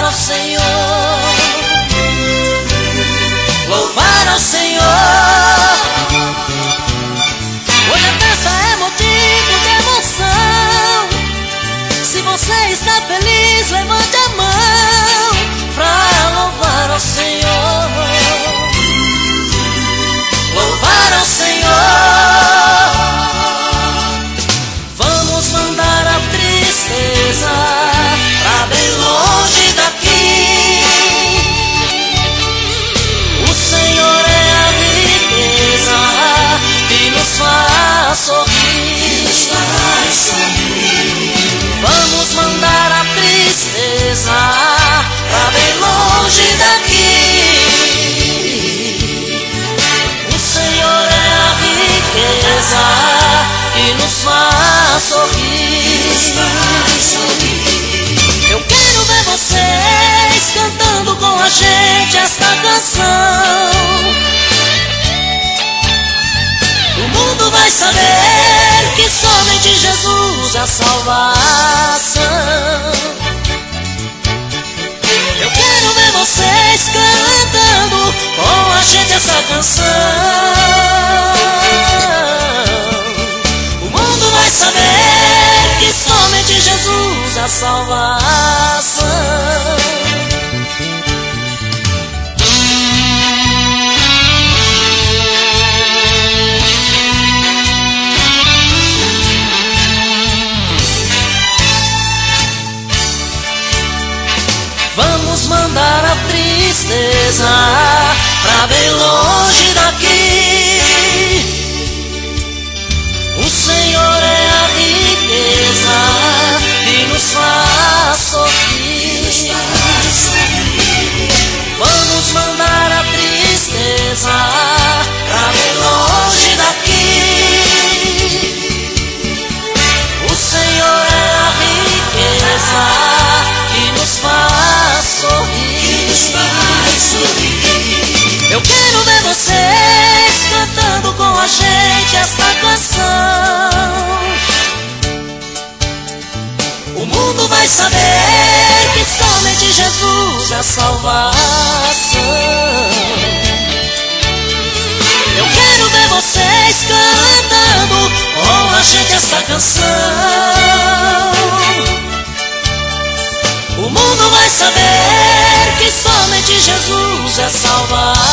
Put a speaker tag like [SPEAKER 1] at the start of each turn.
[SPEAKER 1] ao Senhor, louvar ao Senhor. Hoje a festa é motivo de emoção. Se você está feliz, levante a mão pra louvar ao Senhor, louvar ao Senhor. Vamos mandar a tristeza pra bem longe daqui. O Senhor é a riqueza que nos faz sorrir. Vamos mandar a tristeza pra bem longe daqui. O Senhor é a riqueza que nos faz sorrir. Eu quero ver vocês cantando com a gente esta canção. O mundo vai saber que somente Jesus é a salvação. Eu quero ver vocês cantando com a gente essa canção. O mundo vai saber que somente Jesus é a salvação. Vamos mandar a tristeza pra bem longe daqui. O Senhor é a riqueza que nos faz sorrir. Vamos mandar a tristeza pra bem longe daqui. O Senhor é a riqueza que nos faz sorrir. Eu quero ver vocês cantando com a gente esta canção. O mundo vai saber que somente Jesus é a salvação. Eu quero ver vocês cantando com a gente esta canção. O mundo vai saber que somente Jesus é salvação.